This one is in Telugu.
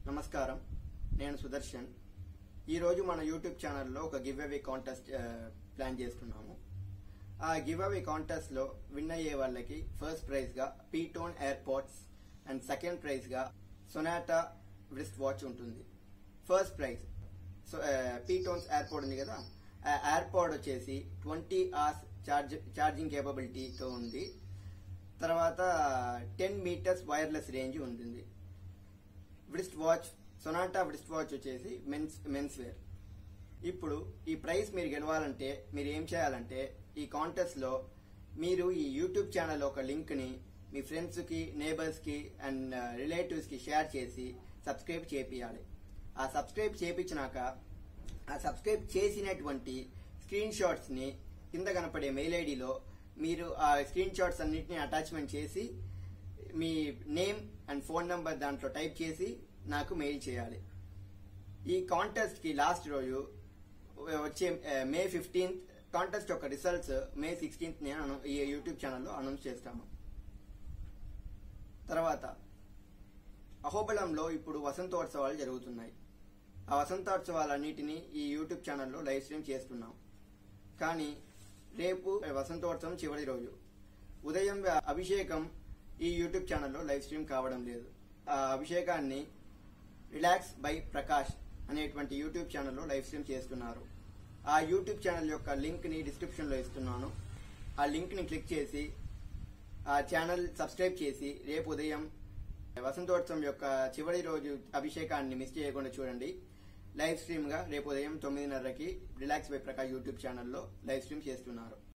నమస్కారం, నేను సుదర్శన్. ఈరోజు మన యూట్యూబ్ ఛానల్లో ఒక గివ్ అవే కాంటెస్ట్ ప్లాన్ చేస్తున్నాము. ఆ గివ్ అవే కాంటెస్ట్ లో విన్ అయ్యే వాళ్ళకి ఫస్ట్ ప్రైజ్ గా pTron air pods and second prize గా సొనాటా వ్రిస్ట్ వాచ్ ఉంటుంది. First prize pTrons air pod ఉంది కదా, ఆ ఎయిర్ పాడ్ వచ్చేసి 20 hours ఛార్జింగ్ కేపబిలిటీతో ఉంది. తర్వాత 10 meters వైర్లెస్ రేంజ్ ఉంటుంది. Wrist watch Sonata wrist watch వచ్చేసి మెన్స్ వేర్. ఇప్పుడు ఈ ప్రైజ్ మీరు గెలవాలంటే మీరు ఏం చేయాలంటే, ఈ కాంటెస్ట్ లో మీరు ఈ యూట్యూబ్ ఛానల్ ఒక లింక్ ని మీ ఫ్రెండ్స్ కి, నేబర్స్ కి అండ్ రిలేటివ్స్ కి షేర్ చేసి సబ్స్క్రైబ్ చేపియాలి. ఆ సబ్స్క్రైబ్ చేపించినాక ఆ సబ్స్క్రైబ్ చేసినటువంటి స్క్రీన్ షాట్స్ ని కింద కనపడే మెయిల్ ఐడిలో మీరు ఆ స్క్రీన్ షాట్స్ అన్నింటినీ అటాచ్మెంట్ చేసి మీ నేమ్ అండ్ ఫోన్ నంబర్ దాంట్లో టైప్ చేసి నాకు మెయిల్ చేయాలి. ఈ కాంటెస్ట్ కి లాస్ట్ రోజు వచ్చే May 15th కాంటెస్ట్ యొక్క రిజల్ట్స్ May 16th ఈ యూట్యూబ్ ఛానల్లో అనౌన్స్ చేస్తాము. తర్వాత అహోబళంలో ఇప్పుడు వసంతోత్సవాలు జరుగుతున్నాయి. ఆ వసంతోత్సవాలన్నిటినీ ఈ యూట్యూబ్ ఛానల్లో లైవ్ స్ట్రీమ్ చేస్తున్నాం. కానీ రేపు వసంతోత్సవం చివరి రోజు ఉదయం అభిషేకం ఈ యూట్యూబ్ ఛానల్లో లైవ్ స్ట్రీమ్ కావడం లేదు. ఆ అభిషేకాన్ని రిలాక్స్ బై ప్రకాష్ అనేటువంటి యూట్యూబ్ ఛానల్లో లైవ్ స్ట్రీమ్ చేస్తున్నారు. ఆ యూట్యూబ్ ఛానల్ యొక్క లింక్ ని డిస్క్రిప్షన్ లో ఇస్తున్నాను. ఆ లింక్ ని క్లిక్ చేసి ఆ ఛానల్ సబ్స్క్రైబ్ చేసి రేపు ఉదయం వసంతోత్సవం యొక్క చివరి రోజు అభిషేకాన్ని మిస్ చేయకుండా చూడండి. లైవ్ స్ట్రీమ్ గా రేపు ఉదయం 9:30కి రిలాక్స్ బై ప్రకాష్ యూట్యూబ్ ఛానల్లో లైవ్ స్ట్రీమ్ చేస్తున్నారు.